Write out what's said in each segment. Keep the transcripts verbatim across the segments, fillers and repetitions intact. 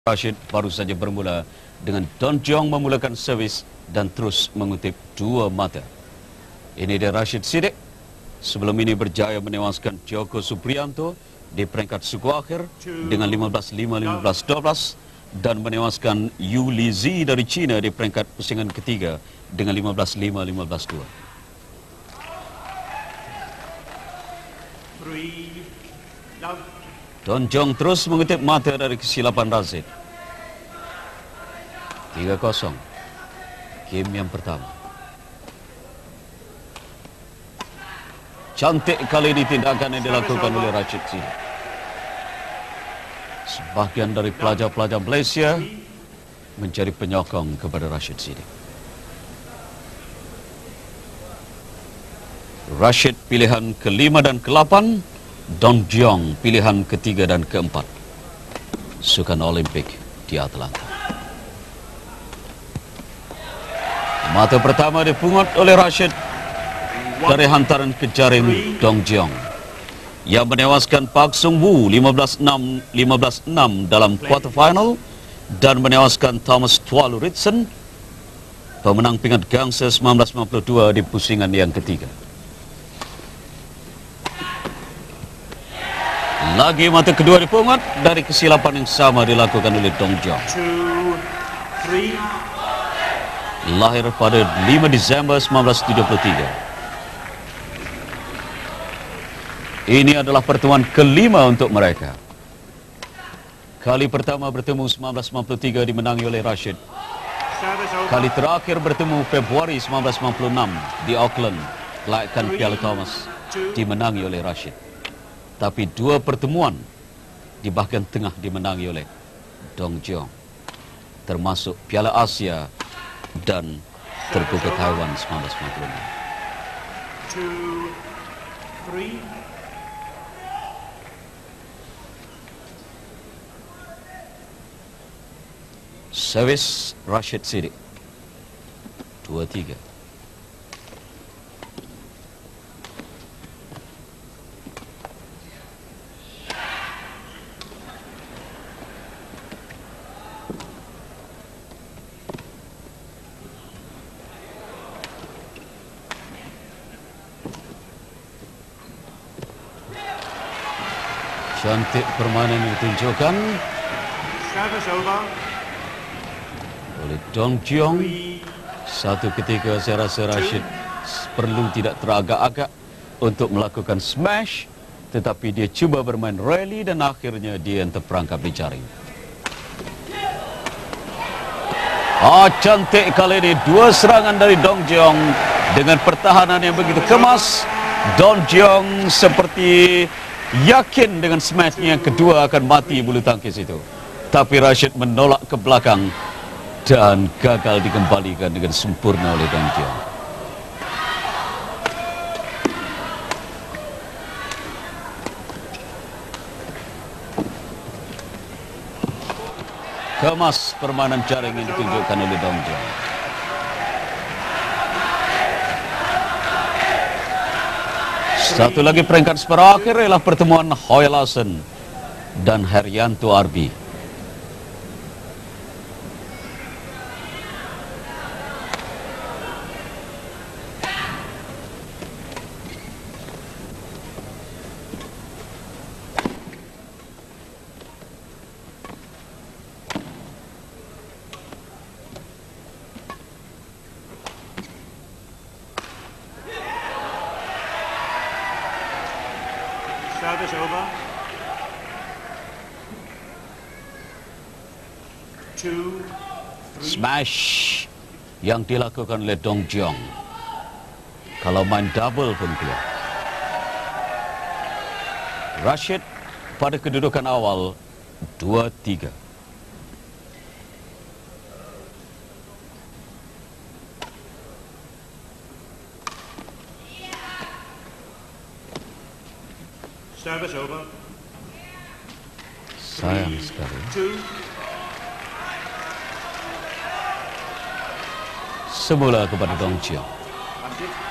Rashid baru saja bermula dengan Don Jong memulakan servis dan terus mengutip dua mata. Ini dia Rashid Siddiq. Sebelum ini berjaya menewaskan Joko Supriyanto di peringkat suku akhir dengan lima belas lima, lima belas dua belas dan menewaskan Yu Lizi dari China di peringkat pusingan ketiga dengan lima belas lima, lima belas dua. Don Jong terus mengutip mata dari kesilapan Rashid. tiga kosong. Game yang pertama. Cantik kali ini tindakan yang dilakukan oleh Rashid Siddiq. Sebahagian dari pelajar-pelajar Malaysia menjadi penyokong kepada Rashid Siddiq. Rashid pilihan kelima dan kelapan. Don Jong pilihan ketiga dan keempat. Sukan Olimpik di Atlanta. Mata pertama dipungut oleh Rashid dari hantaran ke jaring Don Jong yang menewaskan Park Sung Woo lima belas enam, lima belas enam dalam quarter final dan menewaskan Thomas Tualu Ritson, pemenang pingat gangsa seribu sembilan ratus sembilan puluh dua di pusingan yang ketiga. Lagi mata kedua dipungut dari kesilapan yang sama dilakukan oleh Don Jong. Lahir pada lima Disember seribu sembilan ratus tujuh puluh tiga. Ini adalah pertemuan kelima untuk mereka. Kali pertama bertemu seribu sembilan ratus sembilan puluh tiga dimenangi oleh Rashid. Kali terakhir bertemu Februari seribu sembilan ratus sembilan puluh enam di Auckland, layakkan Piala Thomas, dimenangi oleh Rashid. Tapi dua pertemuan di bahagian tengah dimenangi oleh Don Jong, termasuk Piala Asia dan terbuka Taiwan seribu sembilan ratus sembilan puluh enam. Servis Rashid Siddiq. Dua tiga. Cantik permainan yang ditunjukkan oleh Don Jong. Satu ketika saya rasa Rashid perlu tidak teragak-agak untuk melakukan smash, tetapi dia cuba bermain rally dan akhirnya dia yang terperangkap di jaring. Ah, cantik kali ini dua serangan dari Don Jong dengan pertahanan yang begitu kemas. Don Jong seperti yakin dengan smashnya yang kedua akan mati bulu tangkis itu. Tapi Rashid menolak ke belakang dan gagal dikembalikan dengan sempurna oleh Don Jong. Kemas permainan jaring yang ditunjukkan oleh Don Jong. Satu lagi peringkat separuh akhir ialah pertemuan Hoy Larsen dan Herianto Arbi. Service over. Two, three. Smash yang dilakukan oleh Don Jong. Kalau main double pun keluar. Rashid pada kedudukan awal dua tiga. Service over. Sayang sekali. Two. Semula kepada Don Jong. That's it.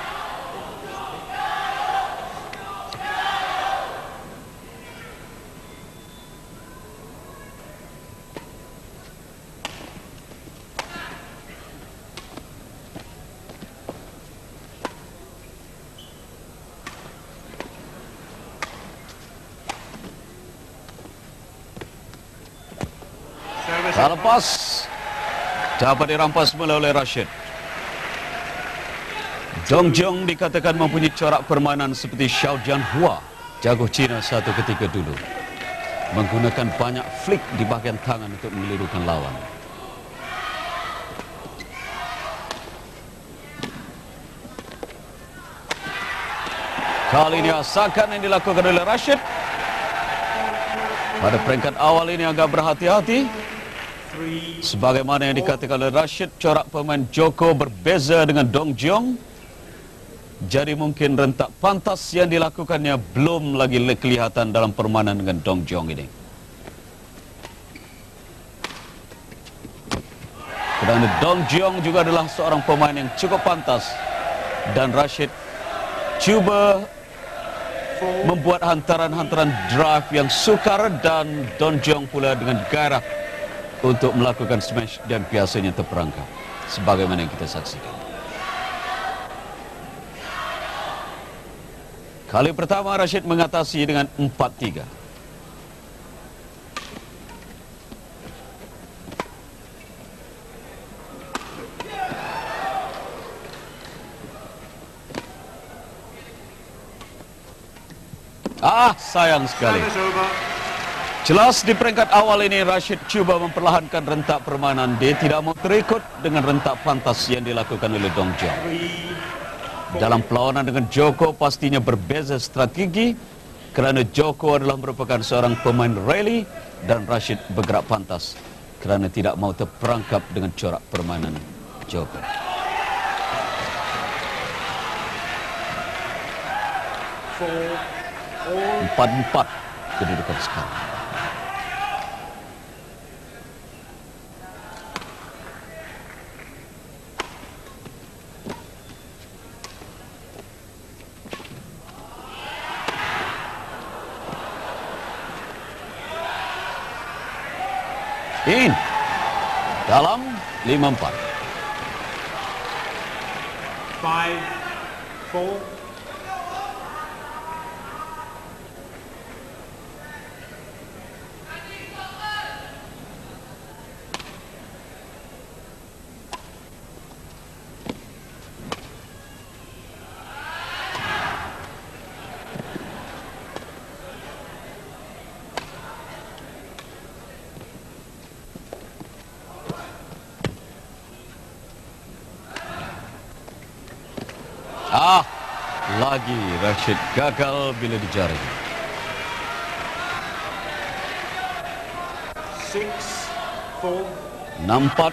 Service Tak over. lepas. Dapat dirampas mula oleh Rashid. Dong Jiong dikatakan mempunyai corak permainan seperti Xiao Jianhua, jago Cina satu ketika dulu. Menggunakan banyak flick di bahagian tangan untuk mengelirukan lawan. Kali ini asakan yang dilakukan oleh Rashid. Pada peringkat awal ini agak berhati-hati. Three. Sebagaimana yang dikatakan oleh Rashid, corak pemain Joko berbeza dengan Dong Jiong. Jadi mungkin rentak pantas yang dilakukannya belum lagi kelihatan dalam permainan dengan Dong Jiong ini. Kerana Dong Jiong juga adalah seorang pemain yang cukup pantas. Dan Rashid cuba membuat hantaran-hantaran drive yang sukar dan Dong Jiong pula dengan gairah untuk melakukan smash dan biasanya terperangkap. Sebagaimana yang kita saksikan. Kali pertama Rashid mengatasi dengan empat tiga. Ah, sayang sekali. Service over. Jelas di peringkat awal ini Rashid cuba memperlahankan rentak permainan. Dia tidak mau terikut dengan rentak pantas yang dilakukan oleh Dong Jiong. Three. Dalam perlawanan dengan Joko pastinya berbeza strategi kerana Joko adalah merupakan seorang pemain rally dan Rashid bergerak pantas kerana tidak mau terperangkap dengan corak permainan Joko. Four. All. Empat-empat kedudukan sekarang. In dalam lima empat. Five. Four. Ah, lagi Rashid gagal bila dijaring. Six. Four. enam empat.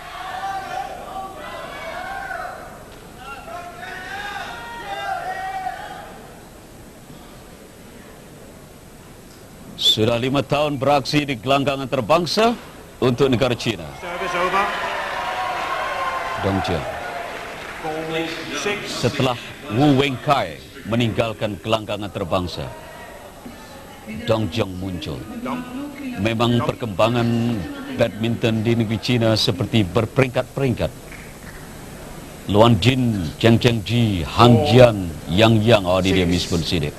Sudah lima tahun beraksi di gelanggang antarabangsa untuk negara China. Service over. Dong Jiong. Four. Six. Setelah Wu Wenkai meninggalkan gelanggang antarabangsa, Dong Jiong muncul. Dong. Memang perkembangan badminton di negeri China seperti berperingkat-peringkat. Luan Jin, Cheng Cheng Ji, Han Jian, Yang Yang, oh ini dia Miss pun sini.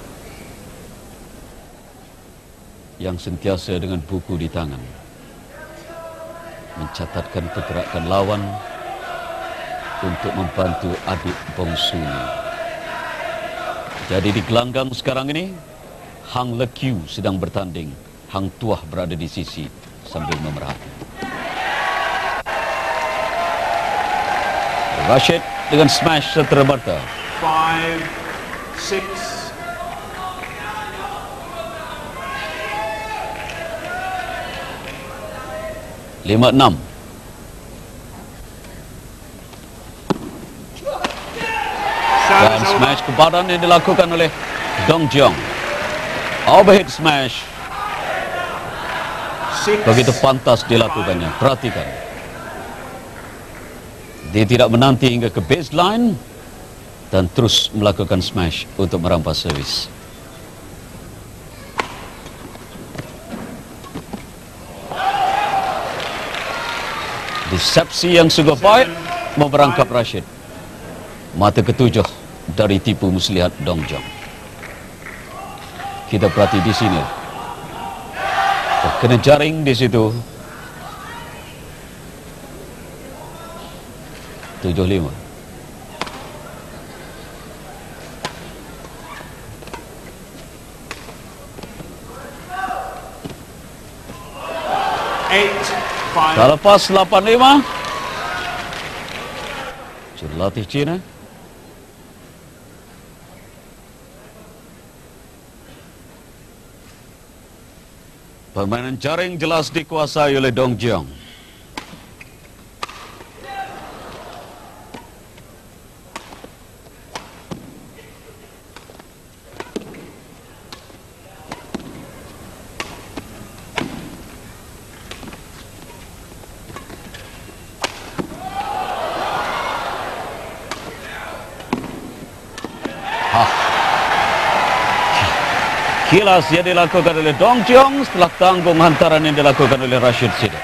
Yang sentiasa dengan buku di tangan. Mencatatkan pergerakan lawan untuk membantu adik bongsunya. Jadi di gelanggang sekarang ini, Hang Le Qiu sedang bertanding. Hang Tuah berada di sisi sambil memerhati. Rashid dengan smash serta-merta. Five. Six. lima enam. Dan Service over. smash ke badan yang dilakukan oleh Dong Jiong. Overhead smash. Six. Begitu pantas dilakukannya. Perhatikan. Dia tidak menanti hingga ke baseline dan terus melakukan smash untuk merampas servis. Resepsi yang sungguh baik memerangkap Rashid. Mata ketujuh dari tipu muslihat Dong Jiong. Kita perhati di sini. Kena jaring di situ. tujuh lima. Eight, five. Tak lepas lapan lima. Jurulatih Cina. Permainan jaring jelas dikuasai oleh Dong Jiong. Kilas yang dilakukan oleh Dong Jiong setelah tanggung hantaran yang dilakukan oleh Rashid Siddiq.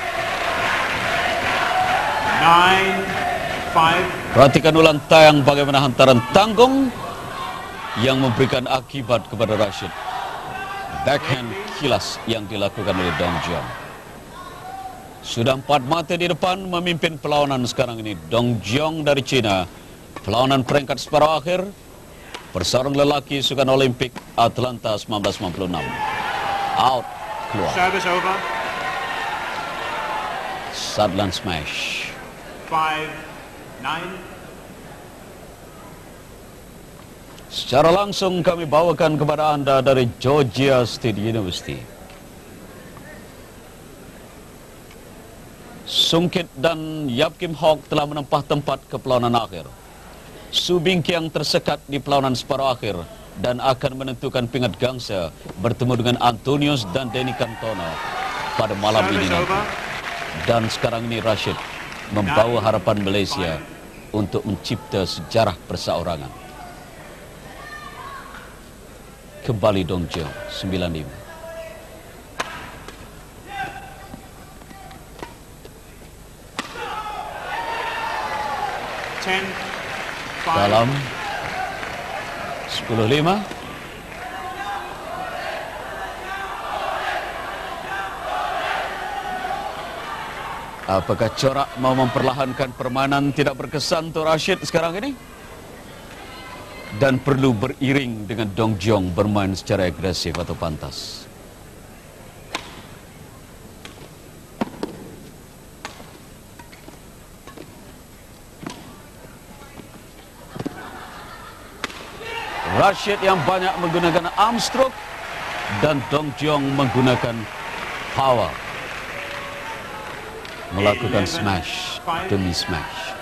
Nine, five. Perhatikan ulang tayang bagaimana hantaran tanggung yang memberikan akibat kepada Rashid. Backhand kilas yang dilakukan oleh Dong Jiong. Sudah empat mata di depan memimpin perlawanan sekarang ini. Dong Jiong dari China. Perlawanan peringkat separuh akhir. Persarung lelaki Sukan Olimpik Atlanta seribu sembilan ratus sembilan puluh enam. Out. Keluar. Service over. Sutherland smash. Five, nine. Secara langsung kami bawakan kepada anda dari Georgia State University. Sung Kit dan Yap Kim Hock telah menempah tempat ke perlawanan akhir. Su Bingqiang tersekat di perlawanan separuh akhir dan akan menentukan pingat gangsa bertemu dengan Antonius dan Denny Cantona pada malam ini nanti. Dan sekarang ini Rashid membawa harapan Malaysia untuk mencipta sejarah perseorangan. Kembali Dong Jiong, sembilan lima. Ten. Dalam sepuluh lima. Apakah corak mau memperlahankan permainan tidak berkesan untuk Rashid sekarang ini? Dan perlu beriring dengan Dong Jiong bermain secara agresif atau pantas? Rashid yang banyak menggunakan arm stroke dan Dong Jiong menggunakan power. Melakukan smash demi smash.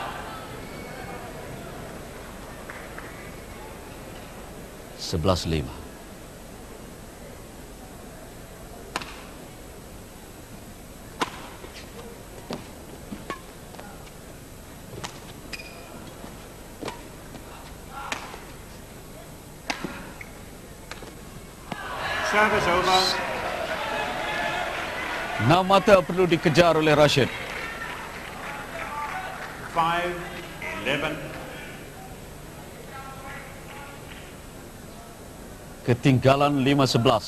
sebelas lima. Service over. Enam mata perlu dikejar oleh Rashid. Five, eleven. Ketinggalan lima sebelas.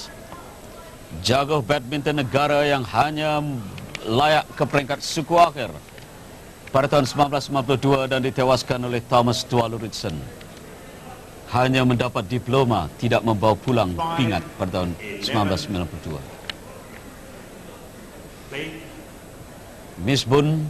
Jago badminton negara yang hanya layak ke peringkat suku akhir pada tahun seribu sembilan ratus sembilan puluh dua dan ditewaskan oleh Thomas Tualuritsen. Hanya mendapat diploma, tidak membawa pulang pingat pada tahun seribu sembilan ratus sembilan puluh dua. Miss Bun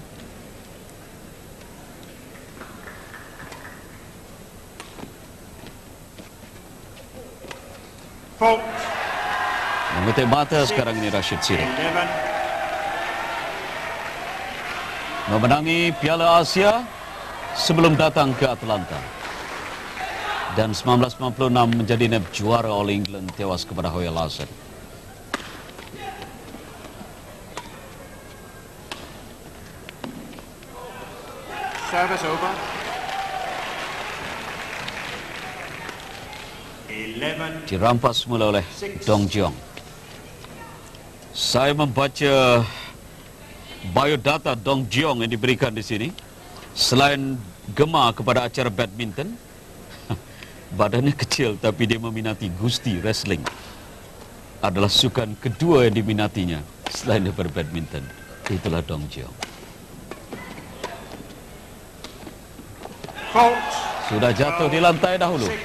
Fault. memetik mata sekarang ini Rashid Siddiq. Eleven. Memenangi Piala Asia sebelum datang ke Atlanta. Dan seribu sembilan ratus sembilan puluh enam menjadi neb juara All England tewas kepada Hoya Larsen. Service over. Eleven. Dirampas semula oleh Dong Jiong. Saya membaca biodata Dong Jiong yang diberikan di sini. Selain gemar kepada acara badminton, badannya kecil tapi dia meminati gusti wrestling. Adalah sukan kedua yang diminatinya selain daripada badminton. Itulah Dong Jiong. Fault. Sudah jatuh di lantai dahulu. Six.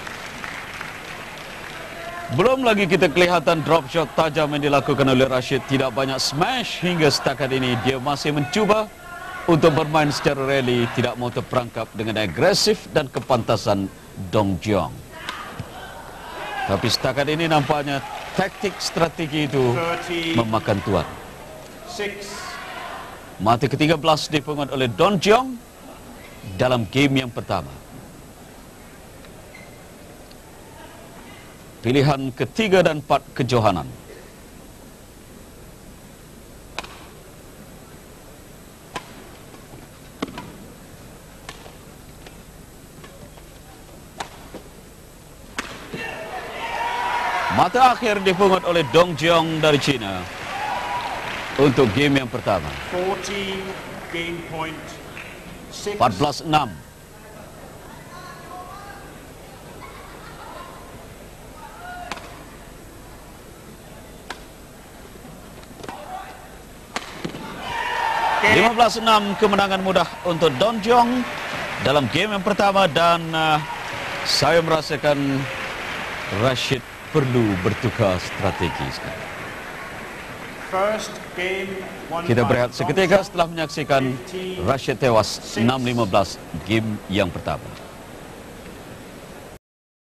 Belum lagi kita kelihatan drop shot tajam yang dilakukan oleh Rashid. Tidak banyak smash hingga setakat ini. Dia masih mencuba untuk bermain secara rally. Tidak mau terperangkap dengan agresif dan kepantasan Dong Jiong. Tapi setakat ini nampaknya taktik strategi itu memakan tuan. Six. Mati ke tiga belas dipungut oleh Dong Jiong dalam game yang pertama. Pilihan ketiga dan empat kejohanan. Mata akhir dipungut oleh Dong Jiong dari China untuk game yang pertama. fourteen game point. Six. empat belas enam. lima belas enam kemenangan mudah untuk Dong Jiong dalam game yang pertama, dan uh, saya merasakan Rashid perlu bertukar strategi sekarang. First game, one Kita five. berehat seketika setelah menyaksikan Rashid tewas enam lima belas game yang pertama.